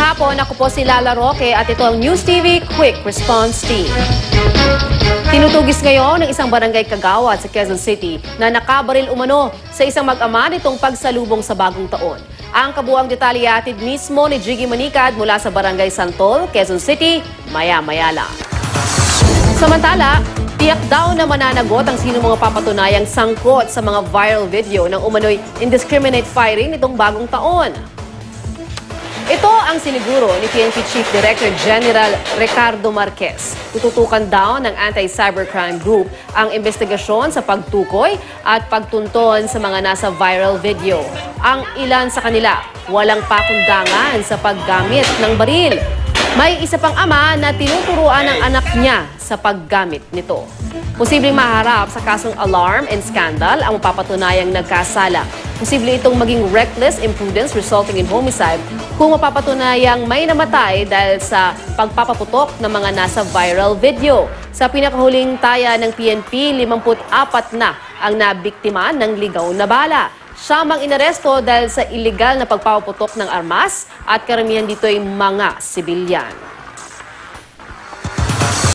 hapon, ako po si Lala Roque at ito ang News TV Quick Response Team. Tinutugis ngayon ng isang barangay kagawad sa Quezon City na nakabaril umano sa isang mag-ama nitong pagsalubong sa bagong taon. Ang kabuang detalye atid mismo ni Jiggy Manicad mula sa Barangay Santol, Quezon City, maya-maya lang. Samantala, tiyak daw na mananagot ang sino mga papatunayang sangkot sa mga viral video ng umano'y indiscriminate firing nitong bagong taon. Ito ang siniguro ni PNP Chief Director General Ricardo Marquez. Tututukan daw ng Anti-Cybercrime Group ang investigasyon sa pagtukoy at pagtunton sa mga nasa viral video. Ang ilan sa kanila, walang pakundangan sa paggamit ng baril. May isa pang ama na tinuturuan ng anak niya sa paggamit nito. Posibleng maharap sa kasong alarm and scandal ang mapapatunayang nagkasala. Posible itong maging reckless imprudence resulting in homicide kung mapapatunayang may namatay dahil sa pagpapaputok ng mga nasa viral video. Sa pinakahuling taya ng PNP, 54 na ang nabiktima ng ligaw na bala. Siya mang inaresto dahil sa iligal na pagpapaputok ng armas at karamihan dito ay mga sibilyan.